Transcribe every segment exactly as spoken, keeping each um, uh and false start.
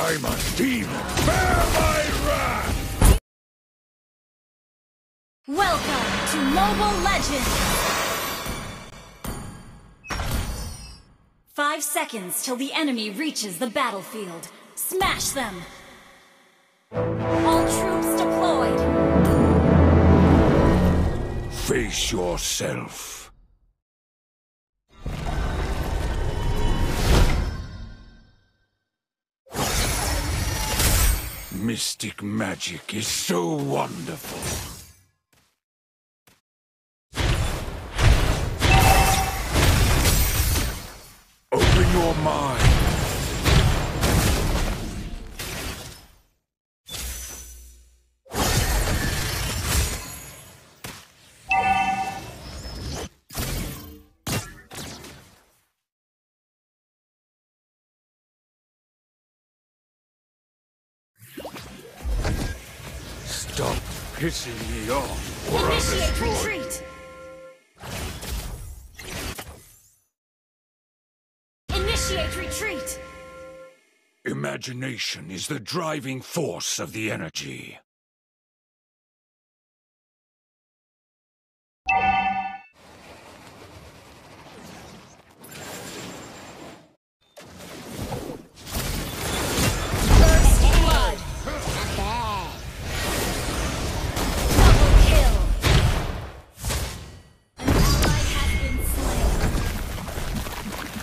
I'm a demon! Bear my wrath! Welcome to Mobile Legends! Five seconds till the enemy reaches the battlefield. Smash them! All troops deployed! Face yourself. Mystic magic is so wonderful. Open your mind. Stop pissing me off, or I'll Initiate destroy you. retreat! Initiate retreat! Imagination is the driving force of the energy. First blood! Not bad. Double kill! An ally has been slain.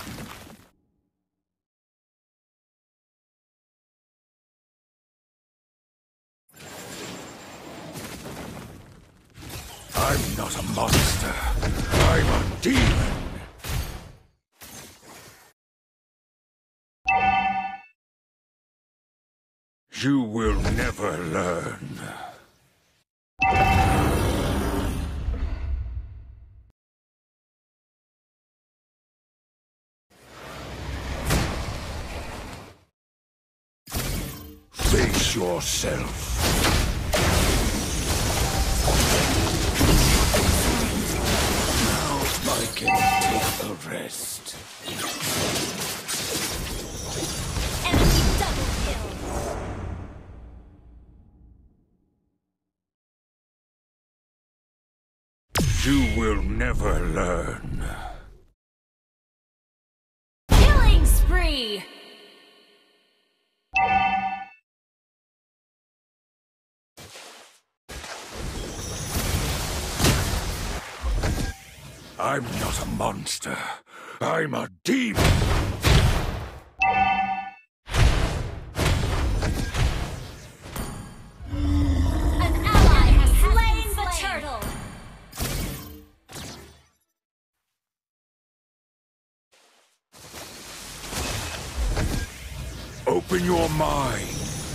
I'm not a monster. I'm a demon. You will never learn. Face yourself. Now I can take a rest. Enemy double kill! You will never learn. Killing spree! I'm not a monster. I'm a demon. An ally has slain the turtle! Open your mind.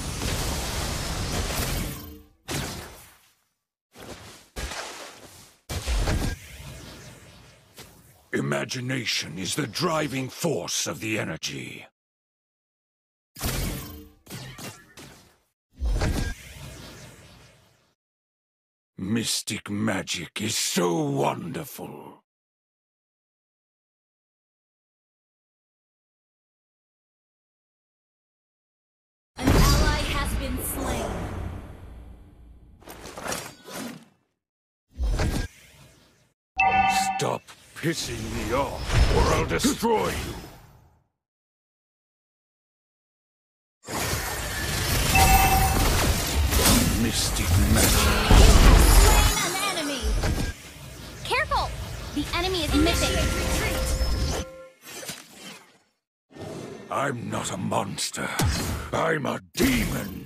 Imagination is the driving force of the energy. Mystic magic is so wonderful. An ally has been slain. Stop pissing me off, or I'll destroy you. Mystic magic. Slain an enemy! Careful! The enemy is missing. Initiate retreat! I'm not a monster. I'm a demon.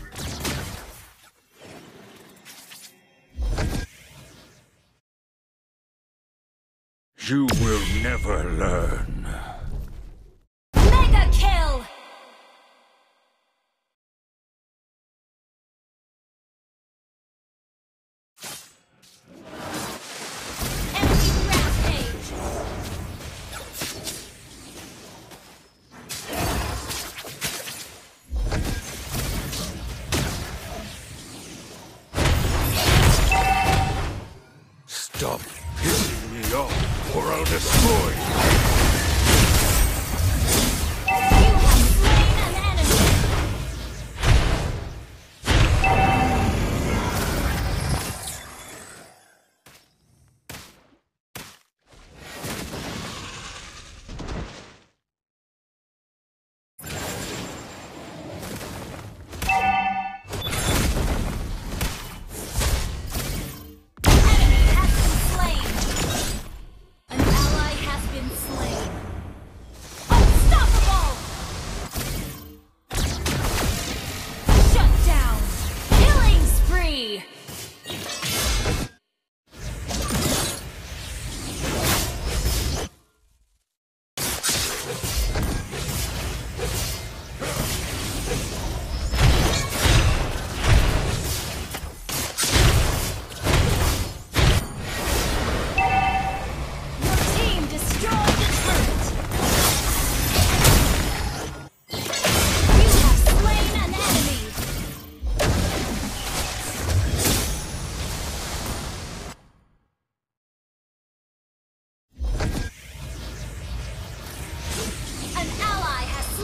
You will never learn. Mega kill! Enemy rampage! Stop pissing me off, or I'll destroy you.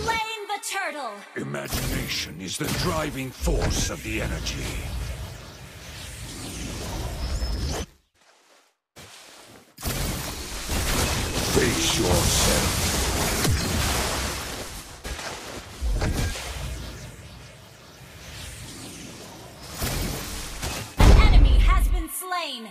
slain the turtle! Imagination is the driving force of the energy. Face yourself. An enemy has been slain!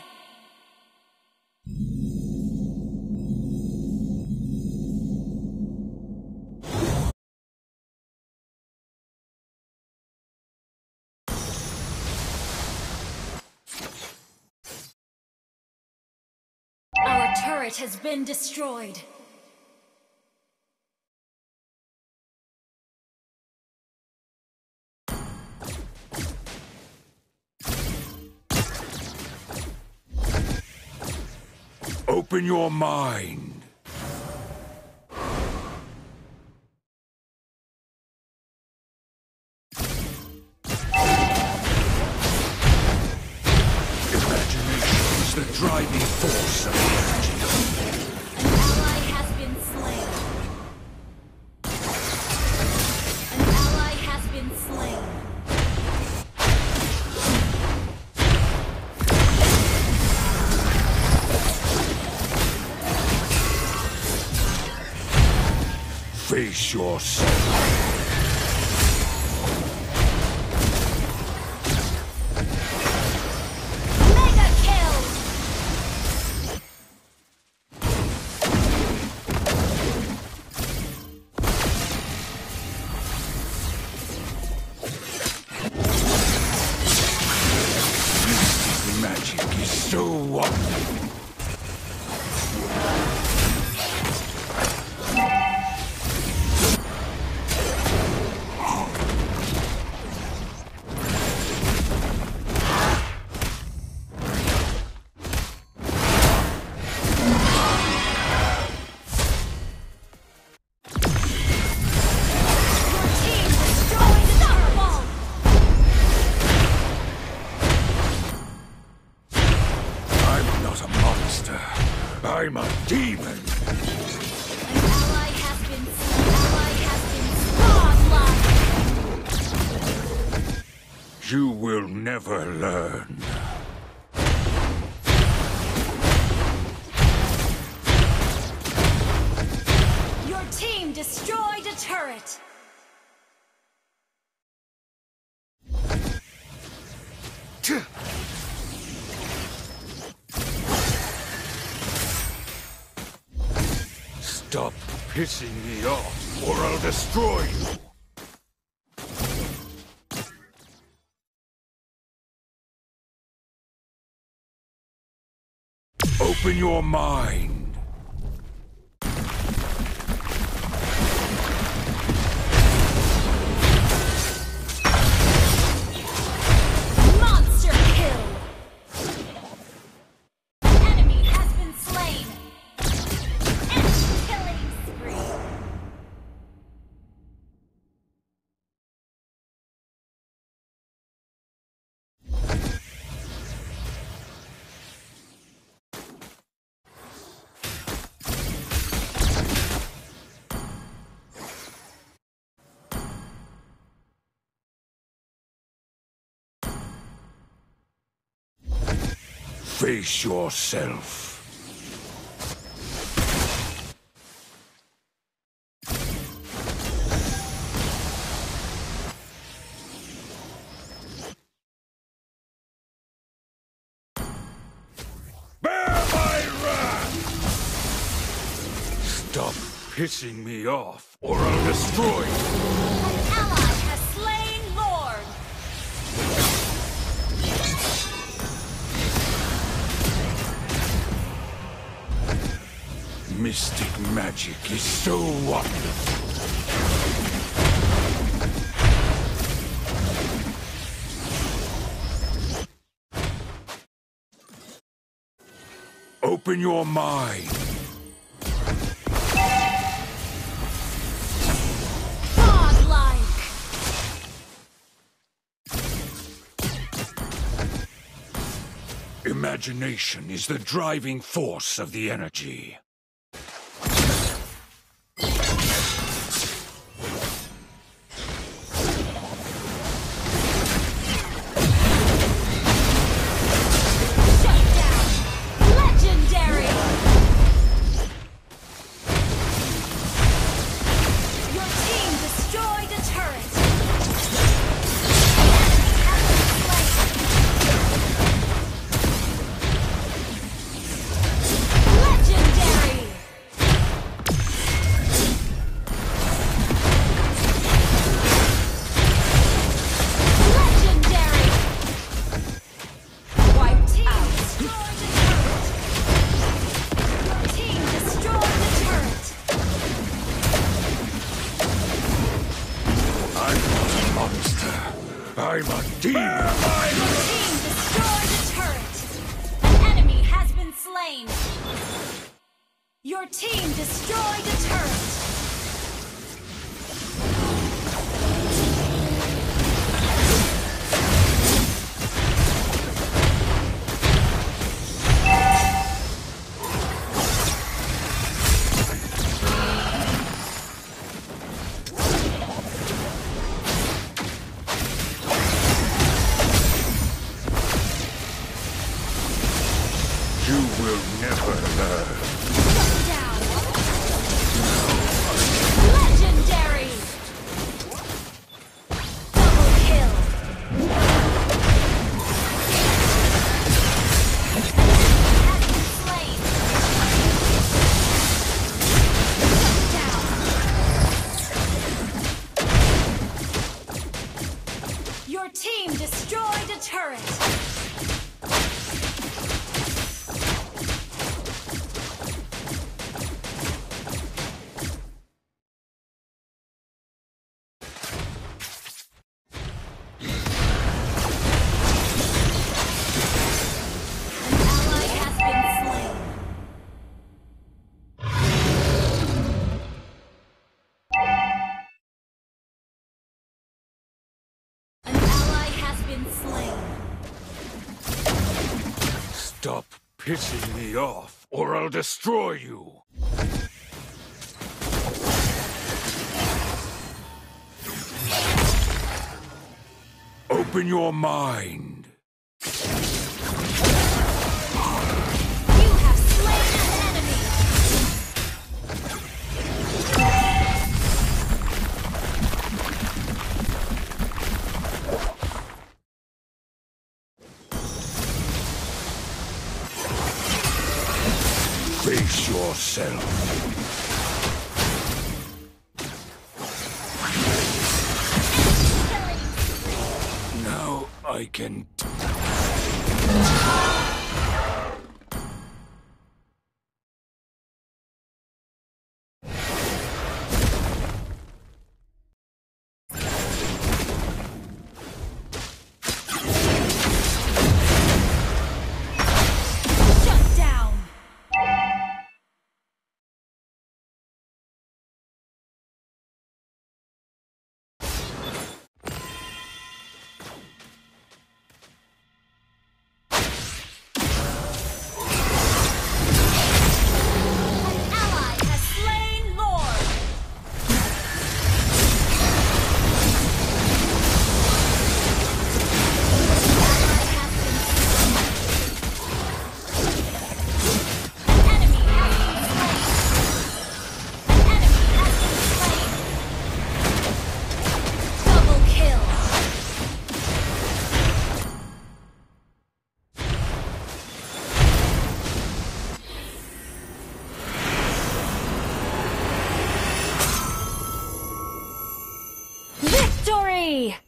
Our turret has been destroyed. Open your mind. Imagination is the driving force of the energy. An ally has been slain. An ally has been slain. Face yourself. Mega kill! Mystic magic is so wonderful. I'm a demon! An ally has been slain. Ally has been godlike. You will never learn. Your team destroyed a turret. Stop pissing me off, or I'll destroy you! Open your mind! Monster kill! An enemy has been slain. Enemy killing spree. Face yourself. Bear my wrath! Stop pissing me off, or I'll destroy you! An ally has slain Lord. Mystic magic is so wonderful. Open your mind. Godlike. Imagination is the driving force of the energy. I'm a demon! Your team destroyed a turret! An enemy has been slain! Your team destroyed a turret! You will never learn. Shut down! Legendary! Double kill! Has been slain! Shut down! Your team destroyed a turret! Stop pissing me off, or I'll destroy you! Open your mind! You have slain an enemy! Face yourself! Now I can... Shut down! Victory!